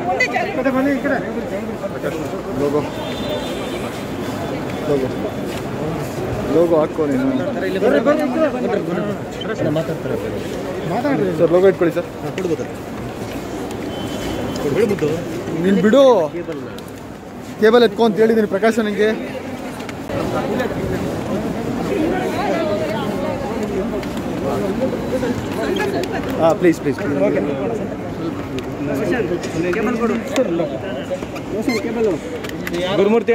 logo logo logo ಹಾಕೋ ನೀನು sir logo ಇಟ್ಕೊಳ್ಳಿ ಸರ್ ನೀನು ಬಿಡು ಕೇಬಲ್ ಎತ್ಕೊ ಅಂತ ಹೇಳಿದ್ದೀನಿ ಪ್ರಕಾಶ್ ನನಗೆ ಹಾಂ ಪ್ಲೀಸ್ ಪ್ಲೀಸ್ ಓಕೆ ಗುರುಮೂರ್ತಿಯ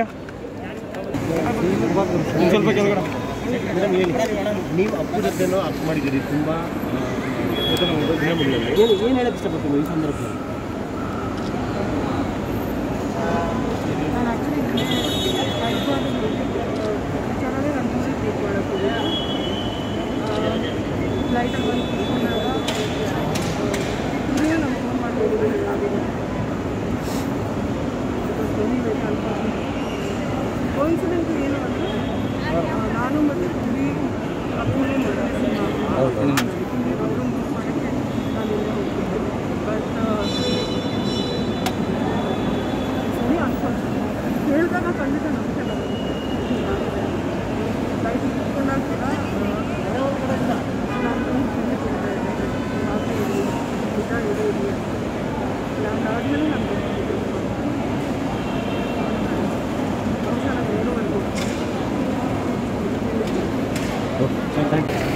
ಸ್ವಲ್ಪ ಕೆಳಗಡೆ ನೀವು ಅಪ್ಪು ಜೊತೆನೋ ಅಪ್ ಮಾಡಿದ್ದೀರಿ ತುಂಬ ಏನು ಹೇಳಕ್ಕೆ ಇಷ್ಟಪಡ್ತೀನಿ ಈ ಸಂದರ್ಭದಲ್ಲಿ ಕೋಇನ್ಸಿಡೆಂಟ್ ಏನು ಅಂದರೆ ನಾನು ಮತ್ತು ಕುರಿ ಅಪ್ಪನೇ ಅವರು ಮಾಡೋಕ್ಕೆ ನಾನೆಲ್ಲ ಹೋಗ್ತಿದ್ದೆ ಬಟ್ ಸರಿ ಅನ್ಫಾರ್ಚುನೇಟ್ ಹೇಳಿದಾಗ ಖಂಡಿತ ನಂಬಿಕೆ ಬರೋದು ಲೈಫ್ ಇಟ್ಕೊಂಡಾಗ ಕೂಡ ನಾನು ಚಿಂತೆ ಕೊಡ್ತಾ ಇದ್ದೆ ಇದೆ ಅದಾದಮೇಲೆ ನಾನು ಥ್ಯಾಂಕ್ ಯು